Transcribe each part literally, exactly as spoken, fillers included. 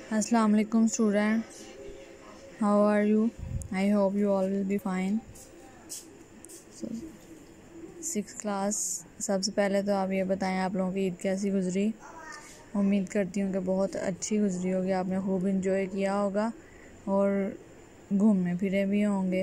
Assalamu alaikum student, how are you? I hope you all will be fine. So six class, सबसे पहले तो आप ये बताएं आप लोगों की ईद कैसी गुजरी। उम्मीद करती हूँ कि बहुत अच्छी गुजरी होगी, आपने खूब इंजॉय किया होगा और घूमने फिरे भी होंगे।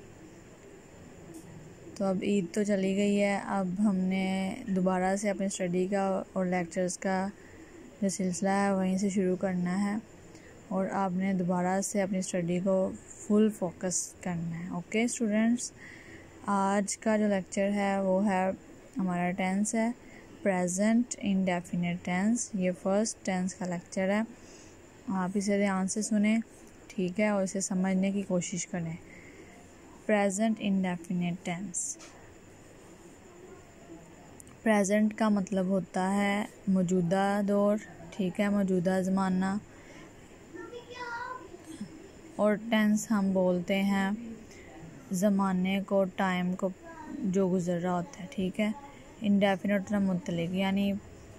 तो अब ईद तो चली गई है, अब हमने दोबारा से अपनी स्टडी का और लेक्चर्स का जो सिलसिला है वहीं से शुरू करना है और आपने दोबारा से अपनी स्टडी को फुल फोकस करना है। ओके स्टूडेंट्स, आज का जो लेक्चर है वो है हमारा टेंस है, प्रेजेंट इंडेफिनिट टेंस। ये फर्स्ट टेंस का लेक्चर है, आप इसे ध्यान से सुने, ठीक है, और इसे समझने की कोशिश करें। प्रेजेंट इंडेफिनिट टेंस, प्रेजेंट का मतलब होता है मौजूदा दौर, ठीक है, मौजूदा ज़माना। और टेंस हम बोलते हैं ज़माने को, टाइम को जो गुज़र रहा होता है, ठीक है। इंडेफिनिट मुतल्लिक यानी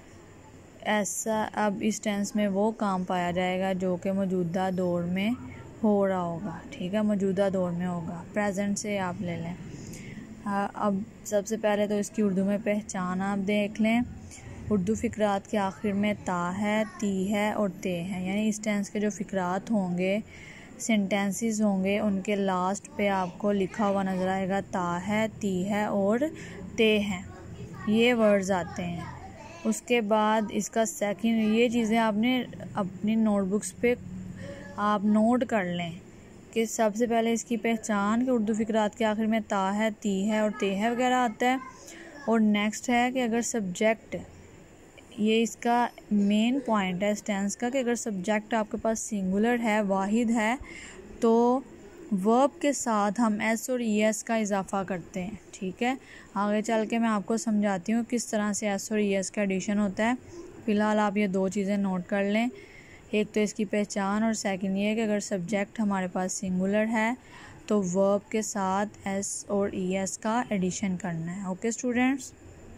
ऐसा, अब इस टेंस में वो काम पाया जाएगा जो कि मौजूदा दौर में हो रहा होगा, ठीक है, मौजूदा दौर में होगा। प्रेजेंट से आप ले लें। हाँ, अब सबसे पहले तो इसकी उर्दू में पहचान आप देख लें। उर्दू फ़िक्रात के आखिर में ता है, ती है और ते है, यानी इस टेंस के जो फ़िक्रात होंगे, सेंटेंसेस होंगे, उनके लास्ट पे आपको लिखा हुआ नज़र आएगा ता है, ती है और ते हैं, ये वर्ड्स आते हैं। उसके बाद इसका सेकंड, ये चीज़ें आपने अपनी नोटबुक्स पे आप नोट कर लें कि सबसे पहले इसकी पहचान कि उर्दू फ़िक्रात के आखिर में ता है, ती है और ते है वगैरह आता है। और नेक्स्ट है कि अगर सब्जेक्ट, ये इसका मेन पॉइंट है इस टेंस का, कि अगर सब्जेक्ट आपके पास सिंगुलर है, वाहिद है, तो वर्ब के साथ हम एस और ई एस का इजाफा करते हैं, ठीक है। आगे चल के मैं आपको समझाती हूँ किस तरह से एस और ई एस का एडिशन होता है। फ़िलहाल आप ये दो चीज़ें नोट कर लें, एक तो इसकी पहचान और सेकंड ये कि अगर सब्जेक्ट हमारे पास सिंगुलर है तो वर्ब के साथ एस और ई एस का एडिशन करना है। ओके स्टूडेंट्स,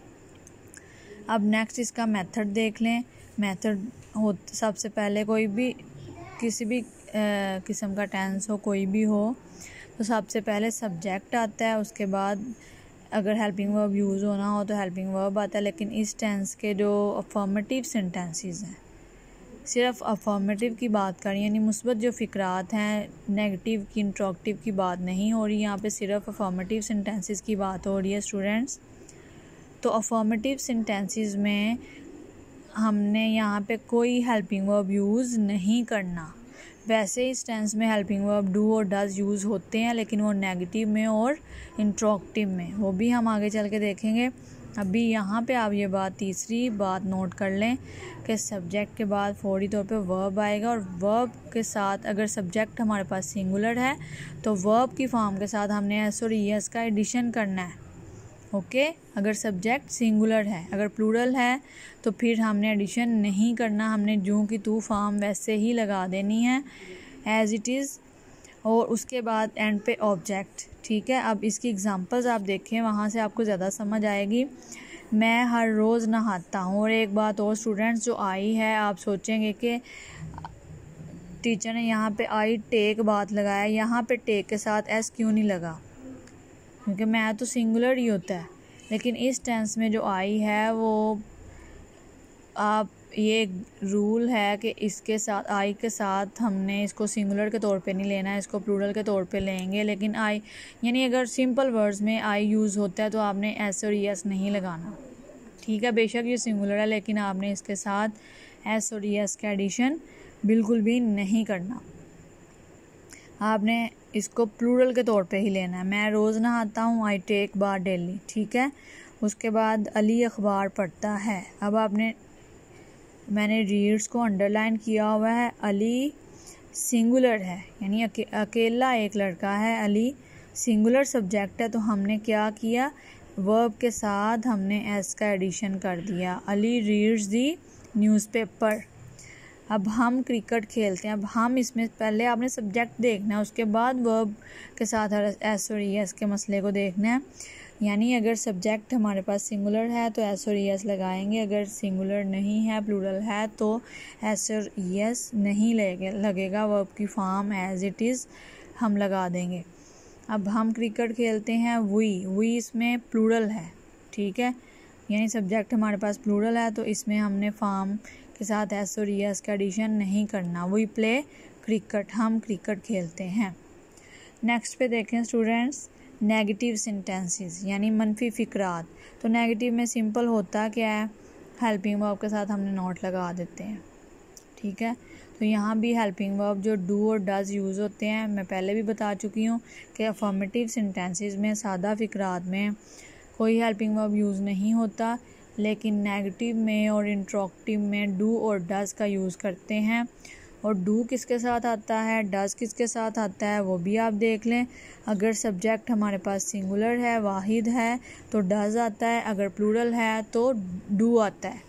अब नेक्स्ट इसका मेथड देख लें। मेथड हो, सबसे पहले कोई भी किसी भी किस्म का टेंस हो, कोई भी हो, तो सबसे पहले सब्जेक्ट आता है, उसके बाद अगर हेल्पिंग वर्ब यूज़ होना हो तो हेल्पिंग वर्ब आता है। लेकिन इस टेंस के जो अफर्मेटिव सेंटेंसेस हैं, सिर्फ अफर्मेटिव की बात करें, यानी मुस्बत जो फ़िक्रात हैं, नेगेटिव की, इंट्रोगेटिव की बात नहीं हो रही, यहाँ पे सिर्फ अफर्मेटिव सेंटेंसेस की बात हो रही है स्टूडेंट्स। तो अफर्मेटिव सेंटेंसेस में हमने यहाँ पे कोई हेल्पिंग वर्ब यूज़ नहीं करना। वैसे इस टेंस में हेल्पिंग वर्ब डू और डज यूज़ होते हैं, लेकिन वो नेगेटिव में और इंट्रोगेटिव में, वो भी हम आगे चल के देखेंगे। अभी यहाँ पे आप ये बात, तीसरी बात नोट कर लें कि सब्जेक्ट के बाद फौरी तौर पे वर्ब आएगा, और वर्ब के साथ अगर सब्जेक्ट हमारे पास सिंगुलर है तो वर्ब की फॉर्म के साथ हमने एस और ई एस का एडिशन करना है। Okay okay? अगर सब्जेक्ट सिंगुलर है, अगर प्लूरल है तो फिर हमने एडिशन नहीं करना, हमने जूं की तू फॉर्म वैसे ही लगा देनी है एज इट इज़, और उसके बाद एंड पे ऑब्जेक्ट, ठीक है। अब इसकी एग्जांपल्स आप देखें, वहाँ से आपको ज़्यादा समझ आएगी। मैं हर रोज़ नहाता हूँ। और एक बात और स्टूडेंट्स जो आई है, आप सोचेंगे कि टीचर ने यहाँ पे आई टेक बात लगाया, यहाँ पे टेक के साथ एस क्यों नहीं लगा, क्योंकि मैं तो सिंगुलर ही होता है। लेकिन इस टेंस में जो आई है वो, आप ये रूल है कि इसके साथ, आई के साथ हमने इसको सिंगुलर के तौर पे नहीं लेना है, इसको प्लूरल के तौर पे लेंगे। लेकिन आई, यानी अगर सिंपल वर्ड्स में आई यूज़ होता है तो आपने एस और ई एस नहीं लगाना, ठीक है। बेशक ये सिंगुलर है, लेकिन आपने इसके साथ एस और ई एस का एडिशन बिल्कुल भी नहीं करना, आपने इसको प्लूरल के तौर पे ही लेना है। मैं रोज़ नहाता हूँ, आई टेक बाथ डेली, ठीक है। उसके बाद अली अखबार पढ़ता है। अब आपने, मैंने रीड्स को अंडरलाइन किया हुआ है, अली सिंगुलर है, यानी अके, अकेला एक लड़का है, अली सिंगुलर सब्जेक्ट है, तो हमने क्या किया, वर्ब के साथ हमने एस का एडिशन कर दिया। Ali reads the newspaper. अब हम क्रिकेट खेलते हैं। अब हम इसमें पहले आपने सब्जेक्ट देखना है, उसके बाद वर्ब के साथ एस और ई एस के मसले को देखना है। यानी अगर सब्जेक्ट हमारे पास सिंगुलर है तो एस और ई एस लगाएंगे, अगर सिंगुलर नहीं है प्लूरल है तो एस और ई एस नहीं लगे लगेगा, वर्ब की फॉर्म एज इट इज़ हम लगा देंगे। अब हम क्रिकेट खेलते हैं, वी वी इसमें प्लूरल है, ठीक है, यानी सब्जेक्ट हमारे पास प्लूरल है तो इसमें हमने फॉर्म के साथ एस और ई एस का एडिशन नहीं करना। वी प्ले क्रिकेट, हम क्रिकेट खेलते हैं। नेक्स्ट पे देखें स्टूडेंट्स, नेगेटिव सेंटेंसेस यानी मनफी फ़िक्रात। तो नेगेटिव में सिंपल होता क्या है, हेल्पिंग वर्ब के साथ हमने नोट लगा देते हैं, ठीक है। तो यहाँ भी हेल्पिंग वर्ब जो डू और डज यूज़ होते हैं, मैं पहले भी बता चुकी हूँ कि अफर्मेटिव सेंटेंसेस में, सादा फ़िक्रात में कोई हेल्पिंग वर्ब यूज़ नहीं होता, लेकिन नेगेटिव में और इंट्रोगेटिव में डू और डज का यूज़ करते हैं। और डू किसके साथ आता है, डज किसके साथ आता है, वो भी आप देख लें। अगर सब्जेक्ट हमारे पास सिंगुलर है, वाहिद है, तो डज आता है, अगर प्लूरल है तो डू आता है,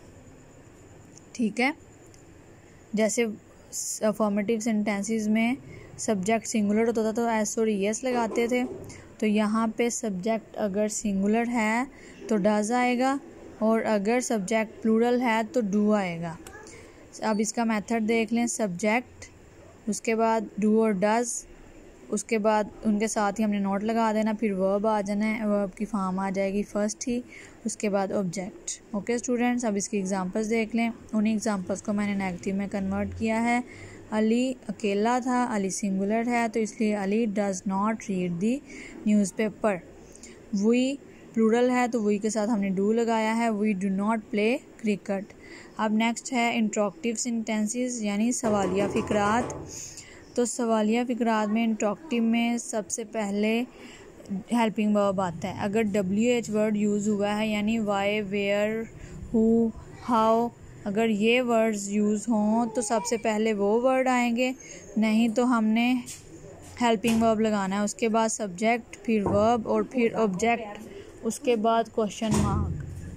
ठीक है। जैसे अफर्मेटिव सेंटेंसेस में सब्जेक्ट सिंगुलर होता था तो एस और ई एस लगाते थे, तो यहाँ पे सब्जेक्ट अगर सिंगुलर है तो डज आएगा, और अगर सब्जेक्ट प्लूरल है तो डू आएगा। अब इसका मेथड देख लें, सब्जेक्ट, उसके बाद डू और डज, उसके बाद उनके साथ ही हमने नोट लगा देना, फिर वर्ब आ जाना है, वर्ब की फॉर्म आ जाएगी फर्स्ट ही, उसके बाद ऑब्जेक्ट। ओके स्टूडेंट्स, अब इसकी एग्जांपल्स देख लें। उन्हीं एग्जांपल्स को मैंने नेगेटिव में कन्वर्ट किया है। अली अकेला था, अली सिंगुलर है तो इसलिए Ali does not read the newspaper. We plural है तो वी के साथ हमने डू लगाया है, we do not play cricket. अब नेक्स्ट है इंट्रोगेटिव सेंटेंसेस यानी सवालिया फ़िक्रात। तो सवालिया फ़िक्रात में इंट्रोगेटिव में सबसे पहले हेल्पिंग वर्ब आता है। अगर डब्ल्यू एच वर्ड यूज़ हुआ है यानी वाई, वेयर, हु, हाउ, अगर ये वर्ड्स यूज़ हों तो सबसे पहले वो वर्ड आएंगे, नहीं तो हमने हेल्पिंग वर्ब लगाना है, उसके बाद सब्जेक्ट, फिर वर्ब और फिर ऑब्जेक्ट, उसके बाद क्वेश्चन मार्क।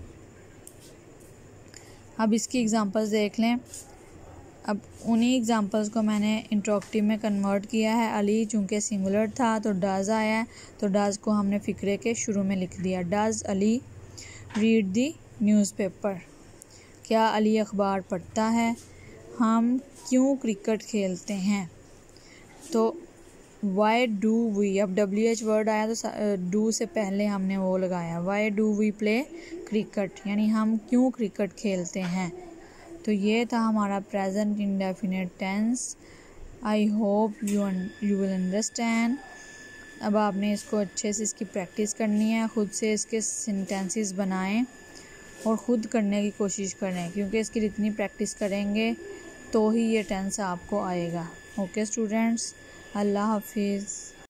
अब इसकी एग्जांपल्स देख लें। अब उन्हीं एग्जांपल्स को मैंने इंट्रोगेटिव में कन्वर्ट किया है। अली चूँकि सिंगुलर था तो डज आया है, तो डज को हमने फ़िक्रे के शुरू में लिख दिया। Does Ali read the newspaper, क्या अली अखबार पढ़ता है। हम क्यों क्रिकेट खेलते हैं, तो वाई डू वी, अब डब्ल्यू एच वर्ड आया तो डू से पहले हमने वो लगाया, why do we play cricket, यानी हम क्यों क्रिकेट खेलते हैं। तो ये था हमारा present indefinite tense. I hope you you will understand. अब आपने इसको अच्छे से इसकी प्रैक्टिस करनी है, ख़ुद से इसके सेंटेंसेस बनाएं और ख़ुद करने की कोशिश करें, क्योंकि इसकी जितनी प्रैक्टिस करेंगे तो ही ये टेंस आपको आएगा। ओके स्टूडेंट्स, अल्लाह हाफिज़।